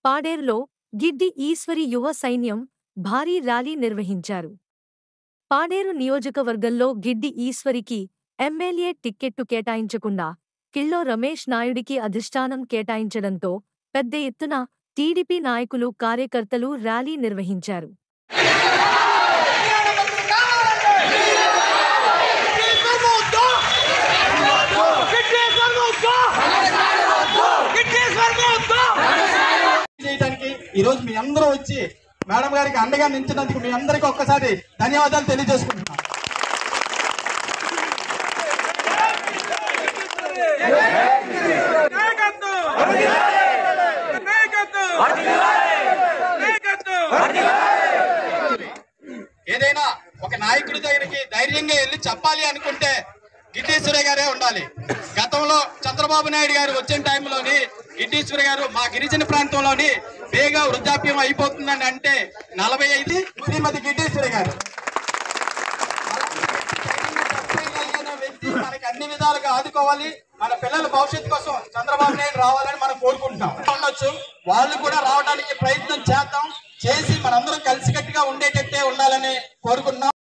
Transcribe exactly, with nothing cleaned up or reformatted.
పాడేరులో గిడ్డి ఈశ్వరి యువ సైన్యం భారీ ర్యాలీ నిర్వహించారు. పాడేరు నియోజకవర్గంలో గిడ్డి ఈశ్వరికి ఎమ్మెల్యే టిక్కెట్టు కేటాయించకుండా కిళ్ళో రమేష్ నాయుడికి అధిష్టానం కేటాయించడంతో పెద్ద ఎత్తున టీడీపీ నాయకులు కార్యకర్తలు ర్యాలీ నిర్వహించారు. ఈరోజు మీ అందరూ వచ్చి మేడం గారికి అండగా నిలిచినందుకు మీ అందరికీ ఒక్కసారి ధన్యవాదాలు తెలియజేసుకుంటున్నాం. ఏదైనా ఒక నాయకుడి దగ్గరికి ధైర్యంగా వెళ్ళి చెప్పాలి అనుకుంటే గిడ్డీశ్వరి గారే ఉండాలి. గతంలో చంద్రబాబు నాయుడు గారు వచ్చిన టైంలోని గిడ్డీశ్వరి గారు మా గిరిజన ప్రాంతంలోని బేగా వృద్ధాప్యం అయిపోతుందని అంటే నలభై ఐదు శ్రీమతి గిడ్డీశ్వరి గారు వ్యక్తి మనకి అన్ని విధాలుగా ఆదుకోవాలి. మన పిల్లల భవిష్యత్తు కోసం చంద్రబాబు నాయుడు రావాలని మనం కోరుకుంటున్నాం. ఉండొచ్చు వాళ్ళు కూడా రావడానికి ప్రయత్నం చేద్దాం, చేసి మనందరం కలిసికట్టుగా ఉండేటట్టే ఉండాలని కోరుకుంటున్నాం.